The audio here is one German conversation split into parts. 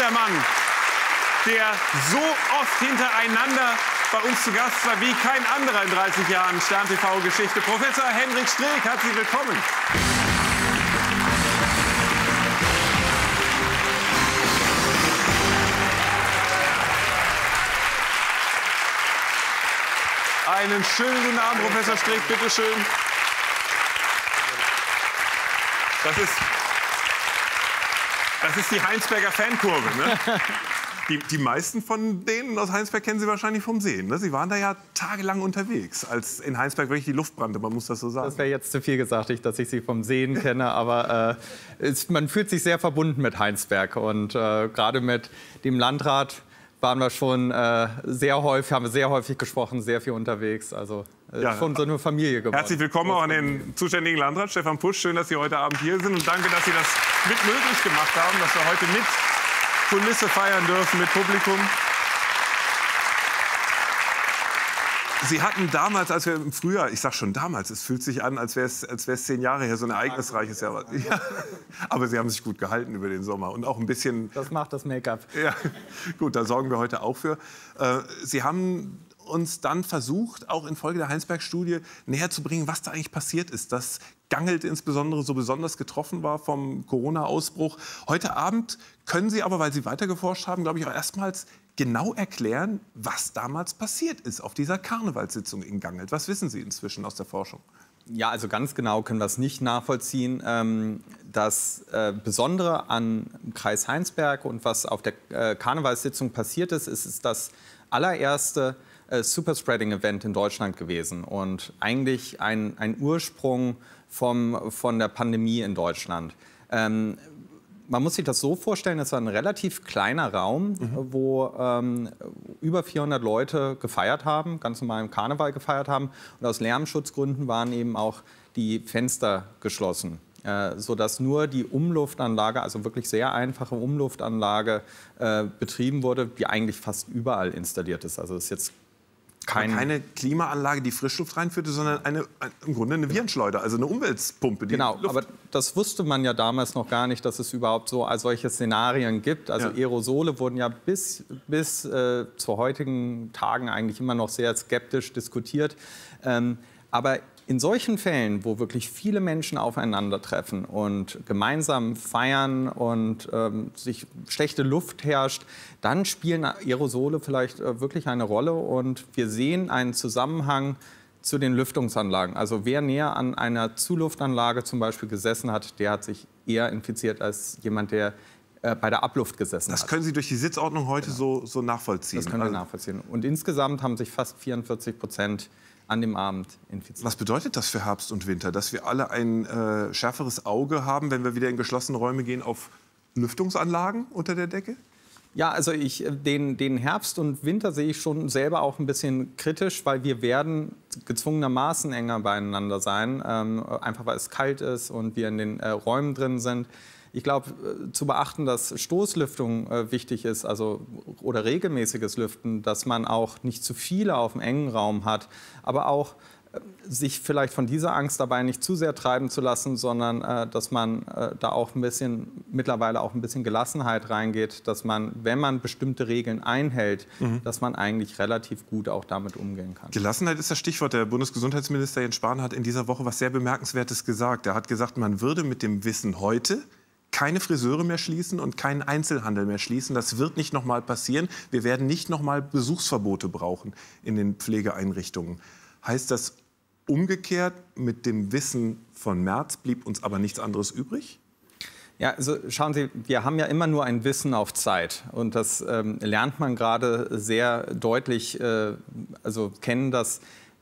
der Mann, der so oft hintereinander bei uns zu Gast war wie kein anderer in 30 Jahren Stern-TV-Geschichte. Professor Hendrik Streeck, herzlich willkommen. Einen schönen guten Abend, Professor Streeck, bitteschön. Das ist die Heinsberger Fankurve, ne? Die meisten von denen aus Heinsberg kennen Sie wahrscheinlich vom Sehen. Ne? Sie waren da ja tagelang unterwegs, als in Heinsberg wirklich die Luft brannte, man muss das so sagen. Das wäre jetzt zu viel gesagt, dass ich Sie vom Sehen kenne, aber man fühlt sich sehr verbunden mit Heinsberg. Und gerade mit dem Landrat waren wir schon sehr häufig gesprochen, sehr viel unterwegs. Also ja, schon so eine Familie geworden. Herzlich willkommen auch an den zuständigen Landrat, Stefan Pusch. Schön, dass Sie heute Abend hier sind. Und danke, dass Sie das mit möglich gemacht haben, dass wir heute mit Kulisse feiern dürfen, mit Publikum. Sie hatten damals, als wir im Frühjahr, ich sag schon damals, es fühlt sich an, als wäre es 10 Jahre her, so ein ereignisreiches Jahr. Ja, aber Sie haben sich gut gehalten über den Sommer und auch ein bisschen... Das macht das Make-up. Ja, gut, da sorgen wir heute auch für. Sie haben uns dann versucht, auch infolge der Heinsberg-Studie näher zu bringen, was da eigentlich passiert ist, dass Gangelt insbesondere so besonders getroffen war vom Corona-Ausbruch. Heute Abend können Sie aber, weil Sie weiter geforscht haben, glaube ich, auch erstmals genau erklären, was damals passiert ist auf dieser Karnevalssitzung in Gangelt. Was wissen Sie inzwischen aus der Forschung? Ja, also ganz genau können wir es nicht nachvollziehen. Das Besondere an Kreis Heinsberg und was auf der Karnevalssitzung passiert ist, ist das allererste Superspreading-Event in Deutschland gewesen und eigentlich ein Ursprung von der Pandemie in Deutschland. Man muss sich das so vorstellen, es war ein relativ kleiner Raum, wo über 400 Leute gefeiert haben, ganz normal im Karneval gefeiert haben. Und aus Lärmschutzgründen waren eben auch die Fenster geschlossen, sodass nur die Umluftanlage, also wirklich sehr einfache Umluftanlage, betrieben wurde, die eigentlich fast überall installiert ist. Also es ist jetzt keine Klimaanlage, die Frischluft reinführte, sondern im Grunde eine Virenschleuder, also eine Umweltpumpe. Die genau, aber das wusste man ja damals noch gar nicht, dass es überhaupt solche Szenarien gibt. Also ja. Aerosole wurden ja bis zu heutigen Tagen eigentlich immer noch sehr skeptisch diskutiert. Aber in solchen Fällen, wo wirklich viele Menschen aufeinandertreffen und gemeinsam feiern und sich schlechte Luft herrscht, dann spielen Aerosole vielleicht wirklich eine Rolle. Und wir sehen einen Zusammenhang zu den Lüftungsanlagen. Also wer näher an einer Zuluftanlage zum Beispiel gesessen hat, der hat sich eher infiziert als jemand, der bei der Abluft gesessen hat. Das können Sie durch die Sitzordnung heute so nachvollziehen? Das können wir nachvollziehen. Und insgesamt haben sich fast 44% an dem Abend infiziert. Was bedeutet das für Herbst und Winter? Dass wir alle ein schärferes Auge haben, wenn wir wieder in geschlossene Räume gehen, auf Lüftungsanlagen unter der Decke? Ja, also den Herbst und Winter sehe ich schon selber auch ein bisschen kritisch, weil wir werden gezwungenermaßen enger beieinander sein, einfach weil es kalt ist und wir in den Räumen drin sind. Ich glaube, zu beachten, dass Stoßlüftung wichtig ist, oder regelmäßiges Lüften, dass man auch nicht zu viele auf dem engen Raum hat, aber auch sich vielleicht von dieser Angst dabei nicht zu sehr treiben zu lassen, sondern dass man da auch mittlerweile auch ein bisschen Gelassenheit reingeht, dass man, wenn man bestimmte Regeln einhält, dass man eigentlich relativ gut auch damit umgehen kann. Gelassenheit ist das Stichwort. Der Bundesgesundheitsminister Jens Spahn hat in dieser Woche was sehr Bemerkenswertes gesagt. Er hat gesagt, man würde mit dem Wissen heute keine Friseure mehr schließen und keinen Einzelhandel mehr schließen. Das wird nicht noch mal passieren. Wir werden nicht noch mal Besuchsverbote brauchen in den Pflegeeinrichtungen. Heißt das umgekehrt, mit dem Wissen von März blieb uns aber nichts anderes übrig? Ja, also schauen Sie, wir haben ja immer nur ein Wissen auf Zeit. Und das lernt man gerade sehr deutlich kennen, dass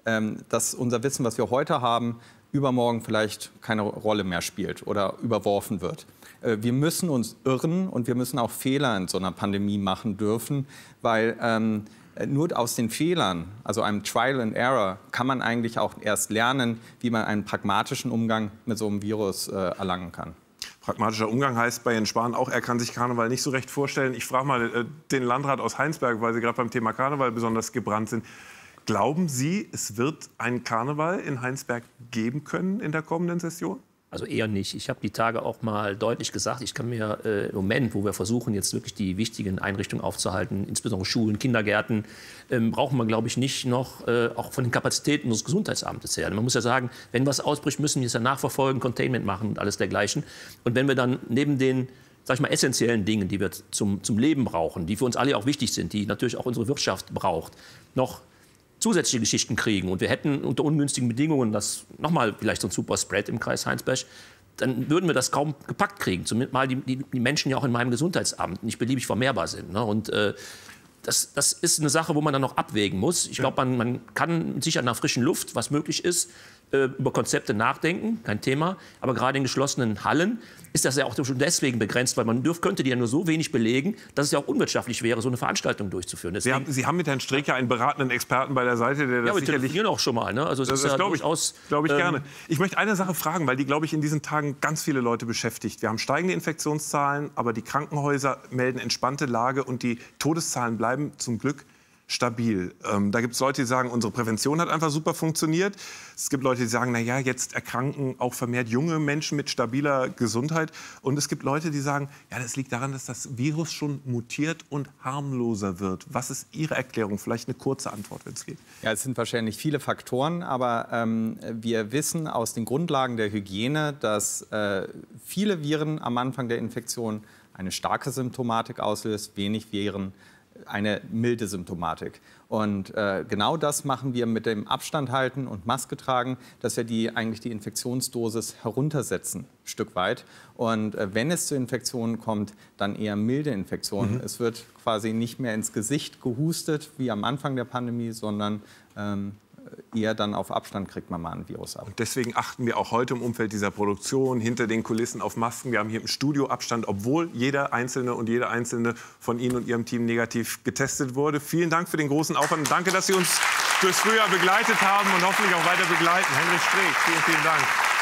unser Wissen, was wir heute haben, übermorgen vielleicht keine Rolle mehr spielt oder überworfen wird. Wir müssen uns irren und wir müssen auch Fehler in so einer Pandemie machen dürfen, weil nur aus den Fehlern, also einem Trial and Error, kann man eigentlich auch erst lernen, wie man einen pragmatischen Umgang mit so einem Virus erlangen kann. Pragmatischer Umgang heißt bei Jens Spahn auch, er kann sich Karneval nicht so recht vorstellen. Ich frage mal den Landrat aus Heinsberg, weil Sie gerade beim Thema Karneval besonders gebrannt sind. Glauben Sie, es wird einen Karneval in Heinsberg geben können in der kommenden Session? Also eher nicht. Ich habe die Tage auch mal deutlich gesagt, ich kann mir im Moment, wo wir versuchen, jetzt wirklich die wichtigen Einrichtungen aufzuhalten, insbesondere Schulen, Kindergärten, brauchen wir, glaube ich, nicht noch, auch von den Kapazitäten unseres Gesundheitsamtes her. Man muss ja sagen, wenn was ausbricht, müssen wir es ja nachverfolgen, Containment machen und alles dergleichen. Und wenn wir dann neben den, sag ich mal, essentiellen Dingen, die wir zum Leben brauchen, die für uns alle auch wichtig sind, die natürlich auch unsere Wirtschaft braucht, noch zusätzliche Geschichten kriegen und wir hätten unter ungünstigen Bedingungen das nochmal vielleicht so ein Superspread im Kreis Heinsberg, dann würden wir das kaum gepackt kriegen. Zumindest mal die Menschen ja auch in meinem Gesundheitsamt nicht beliebig vermehrbar sind. Ne? Und das ist eine Sache, wo man dann noch abwägen muss. Ich glaube, man kann sicher nach frischen Luft, was möglich ist, über Konzepte nachdenken, kein Thema. Aber gerade in geschlossenen Hallen ist das ja auch schon deswegen begrenzt, weil man könnte die ja nur so wenig belegen, dass es ja auch unwirtschaftlich wäre, so eine Veranstaltung durchzuführen. Deswegen, Sie haben mit Herrn Streeck ja einen beratenden Experten bei der Seite, der das ja, wir sicherlich... telefonieren auch schon mal. Ne? Also das ja glaube ich gerne. Ich möchte eine Sache fragen, weil die, glaube ich, in diesen Tagen ganz viele Leute beschäftigt. Wir haben steigende Infektionszahlen, aber die Krankenhäuser melden entspannte Lage und die Todeszahlen bleiben zum Glück stabil. Da gibt es Leute, die sagen, unsere Prävention hat einfach super funktioniert. Es gibt Leute, die sagen, na ja, jetzt erkranken auch vermehrt junge Menschen mit stabiler Gesundheit. Und es gibt Leute, die sagen, ja, das liegt daran, dass das Virus schon mutiert und harmloser wird. Was ist Ihre Erklärung? Vielleicht eine kurze Antwort, wenn es geht. Ja, es sind wahrscheinlich viele Faktoren, aber wir wissen aus den Grundlagen der Hygiene, dass viele Viren am Anfang der Infektion eine starke Symptomatik auslöst, wenig Viren eine milde Symptomatik. Und genau das machen wir mit dem Abstand halten und Maske tragen, dass wir eigentlich die Infektionsdosis heruntersetzen, ein Stück weit. Und wenn es zu Infektionen kommt, dann eher milde Infektionen. Es wird quasi nicht mehr ins Gesicht gehustet, wie am Anfang der Pandemie, sondern eher dann auf Abstand kriegt man mal ein Virus ab. Und deswegen achten wir auch heute im Umfeld dieser Produktion hinter den Kulissen auf Masken. Wir haben hier im Studio Abstand, obwohl jeder Einzelne und jede Einzelne von Ihnen und Ihrem Team negativ getestet wurde. Vielen Dank für den großen Aufwand und danke, dass Sie uns durchs Frühjahr begleitet haben und hoffentlich auch weiter begleiten. Henrich Streeck, vielen, vielen Dank.